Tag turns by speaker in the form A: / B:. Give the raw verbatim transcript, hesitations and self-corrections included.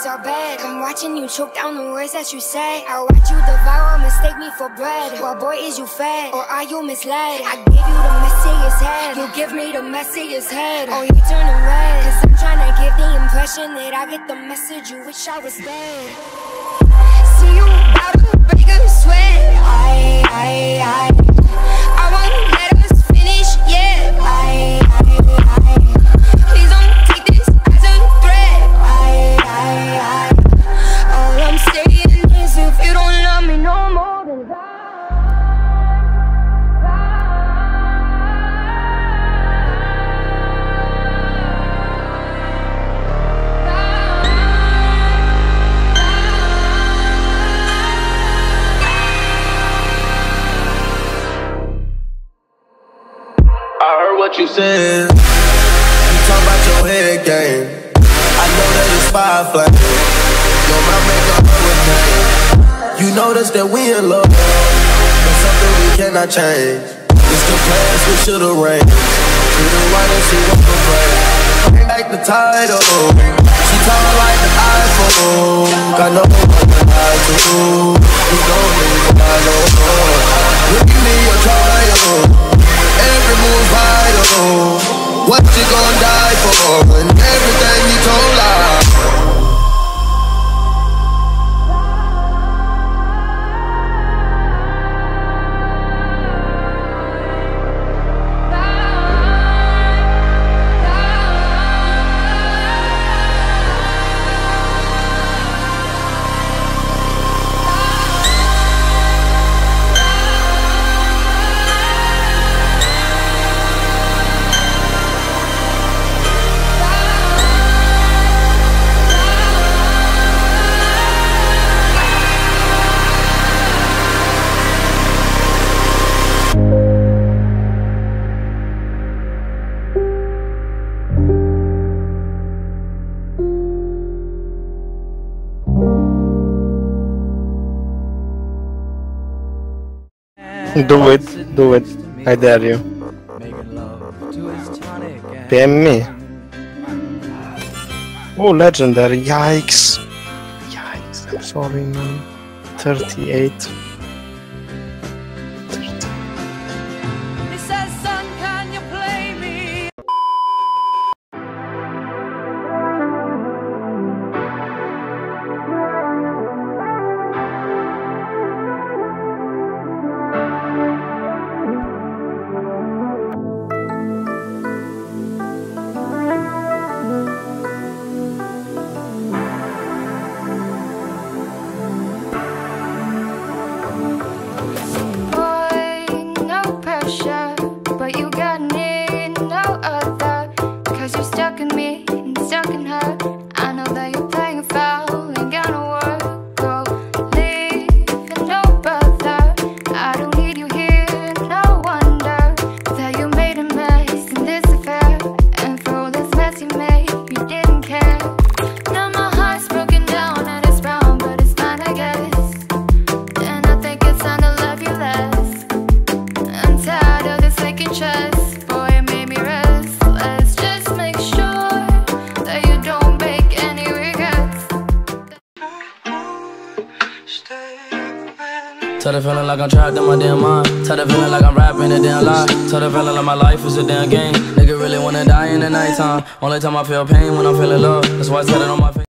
A: words are bad. I'm watching you choke down the words that you say. I watch you devour, mistake me for bread. Well, boy, is you fed, or are you misled? I give you the messiest head, you give me the messiest head. Oh, you turning red, cause I'm trying to give the impression that I get the message you wish I was dead. See you about to break a sweat. I, I, I I won't let us finish yet. I, I, I Please don't take this as a threat. I, I, I All I'm saying is if you don't love me no more than that.
B: What you said, you talk about your head game. I know that it's fire flame. Your mouth make a hurricane. You notice that we in love, but something we cannot change. It's the past we should've reigned. She the one and she won't complain. Bring back the title. She tall like the iPhone. I know what the I do. You don't need I know more. You give me a trial. Every move vital. What you gon' die for when everything you told lies?
C: Do it, do it, I dare you. P M me. Oh, legendary, yikes. Yikes, I'm sorry man. thirty-eight.
D: Tell the feeling like I'm trapped in my damn mind. Tell the feeling like I'm rapping a damn lie. Tell the feeling like my life is a damn game. Nigga really wanna die in the nighttime. Only time I feel pain when I'm feeling love. That's why I said it on my face.